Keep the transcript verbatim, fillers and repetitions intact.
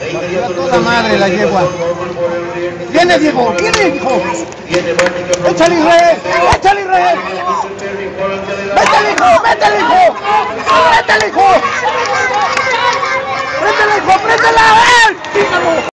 Toda madre la yegua. Viene Diego, viene hijo. Échale Israel, échale Israel. Métele hijo, métele hijo.